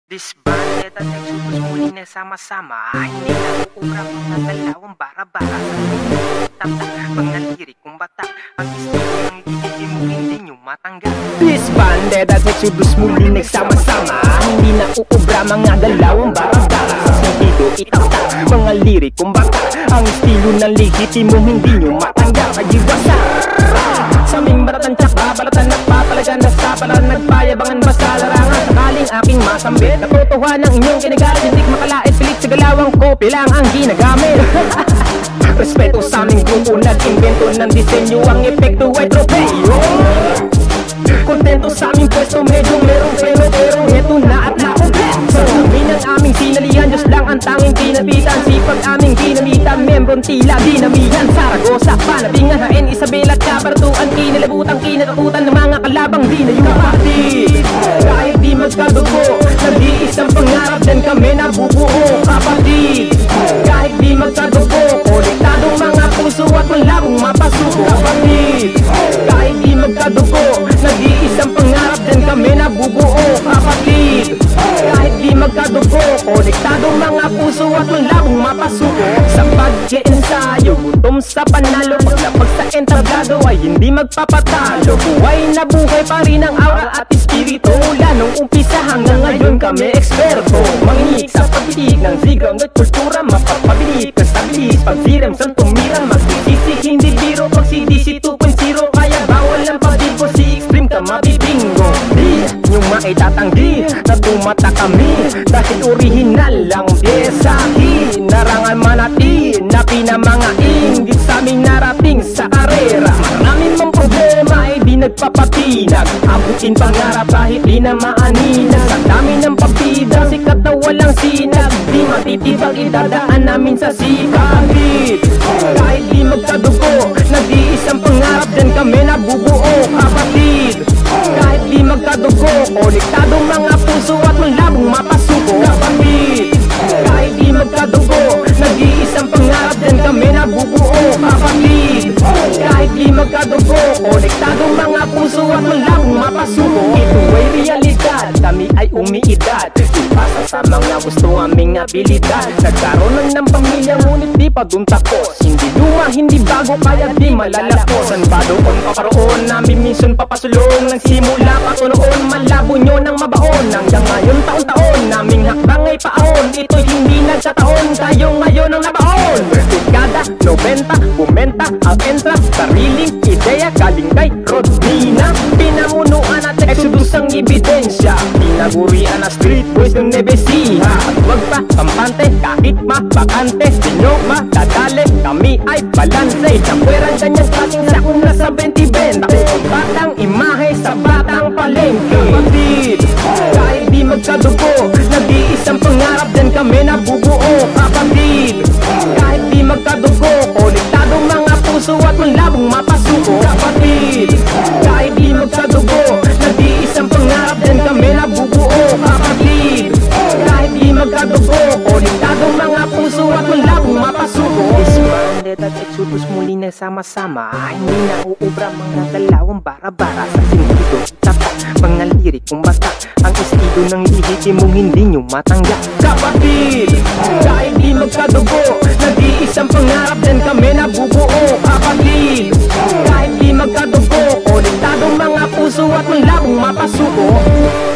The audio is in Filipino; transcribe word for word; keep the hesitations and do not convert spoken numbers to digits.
Disbanded at exodus muli na sama-sama. Hindi na uubra mga dalawang bara-bara sa tatak, mga lirik kung bata. Ang istilo ng ligigin mo hindi nyo matanggap. Disbanded at exodus muli nagsama-sama. Hindi na uubra mga dalawang bara-bara sa sentido itatak, mga lirik kung bata. Ang estilo ng ligigin mo hindi nyo matanggap. Agiwasa sa aming baratan tsak, babalatan at papalagan na sa palan nagpayabangan basta larangan. Sakaling aking masambit, natutuwa ng inyong kinigalit. Hindi makalait, pilit sa galawang kopi lang ang ginagamit. Respeto sa aming grupo, nag-invento ng disenyo. Ang epekto ay tropeyo. Kontento sa aming pwesto, medyo merong pero pero eto na at nakumplet. Sa amin ang aming sinalihan, Diyos lang ang tanging pinapitan. Sipag aming ginamitan, membrong tila dinamihan. Saragosa, Panabingan, Hain, Isabela at Kabaratuan. Kinalabutan, kinatakutan ng mga kalabang di na yung kapatid. Kahit di magkadugo, nag-iisang pangarap din kami nabubuo. Kapatid, kahit di magkadugo, konektadong mga puso at malabong mapasuko. Kapatid, kahit di magkadugo, nag-iisang pangarap din kami nabubuo. Kapatid, kahit di magkadugo, konektadong mga puso at malabong mapasuko. Sa pag-iensayo, gutom sa panalo, paglapag sa entablado ay hindi magpapatalo. Buhay na buhay pa rin ang aura at espiritu. Mula nung umpisa hanggang ngayon kami eksperto. Mangingik sa pagtitig ng Z-ground at kultura, mapapabilit, kastabilis, pag-zirem, sang tumirang, magsisisi, hindi biro, pag si D C two point oh. Kaya bawal ang pag-ipo, si extreme ka mabibingo. Di nyo maitatanggi na tumata kami, dahil original lang pyesa. Narangan manatin na pinamanga inggit sa aming narating sa karera. Maraming mong problema ay di nagpapatinag, abutin pangarap kahit di na maaninag. Sa dami ng pabida, sikat na walang sinag, di matitibag idadaan namin sa sikapit. Kahit di magkadugo, nag-iisang pangarap din kami nabubuo. Kapatid, kahit di magkadugo, konektadong mga puso at malabong mapasuko. Kapatid, kahit di magkadugo, nag-iisang pangarap din kami nabubuo. Kapatid, kahit di magkadugo, konektadong mga puso at malabong mapasuko. Ito ay realidad, kami ay umiidad, ipasa sa mga gusto aming abilidad. Nagkaroon lang ng pamilya ngunit di pa dun tapos. Hindi luma, hindi bago, kaya di malalapos. San ba doon paparoon namin minsan papasulong? Nagsimula pa to noon, malabo nyo ng mabaon. Hanggang ngayon taon-taon, naming hakbang ay paon. Ito'y hindi nagkataon, tayo ngayon ang nabaon. Dekada, nobenta, bumenta, ang entra, sariling ideya galing kay Rodnina. Pinamunuan at exodus ang ebidensya, pinagurian na street boys ng Nevesia. At wag pa, kampante, kahit mabakante, di nyo madadali, kami ay balanse. Tapweran ganyang klaseng sakuna sa benti-benta, kung batang imahe sa batang palengke. Kapatid, kahit di magkadugo, nag-iisang pangarap din kami nabubuo. Kapatid, kahit di magkadugo, konektadong mga puso at malabong mapasuko. Kapatid, kahit di magkadugo, nag-iisang pangarap din kami nabubuo. Kapatid, kahit di magkadugo, konektadong mga puso at malabong mapasuko. Disbanded at exodus muli na sama-sama. Hindi na uubra mga dalawang bara-bara sa sentido itatak, mga lirik kung bata. Ang estilo ng ligigin mo hindi nyo matanggap. Kapatid, kahit di magkadugo, nag-iisang pangarap din kami nabubuo. Kapatid, kahit di magkadugo, konektadong mga puso at malabong mapasuko.